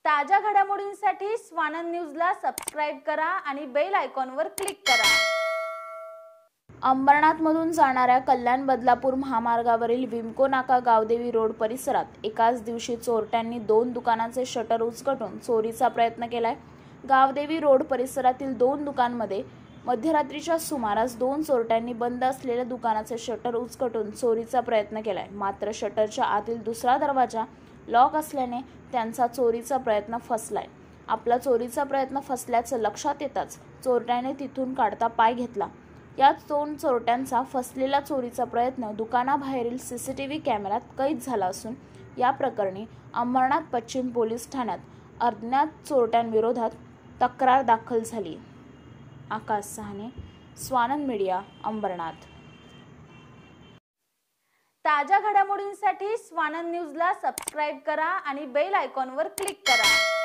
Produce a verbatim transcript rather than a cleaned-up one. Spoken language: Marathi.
ताज्या घडामोडींसाठी स्वानंद न्यूजला सबस्क्राइब करा आणि बेल आयकॉनवर क्लिक करा। अंबरनाथमधून जाणाऱ्या कल्याण बदलापूर महामार्गावरील विमको नाका गावदेवी रोड परिसरात एकाच दिवशी चोरट्यांनी दोन दुकानांचे शटर उचकटून चोरीचा प्रयत्न केलाय। गावदेवी रोड परिसरातील दोन दुकानांमध्ये मध्यरात्रीच्या सुमारास दोन चोरट्यांनी बंद असलेल्या दुकानाचे शटर उचकटून चोरीचा प्रयत्न केलाय। मात्र शटरच्या आतील दुसरा दरवाजा लॉक असल्याने त्यांचा चोरीचा प्रयत्न फसलाय। आपला चोरीचा प्रयत्न फसल्याचं लक्षात येताच चोरट्याने तिथून काढता पाय घेतला। या दोन चोरट्यांचा फसलेला चोरीचा प्रयत्न दुकानाबाहेरील सीसीटीव्ही कॅमेऱ्यात कैद झाला असून या प्रकरणी अंबरनाथ पश्चिम पोलीस ठाण्यात अज्ञात चोरट्यांविरोधात तक्रार दाखल झाली। आकाश सहाने, स्वानंद मीडिया, अंबरनाथ। ताज्या घडामोडींसाठी स्वानंद न्यूजला सबस्क्राइब करा आणि बेल आयकॉनवर क्लिक करा।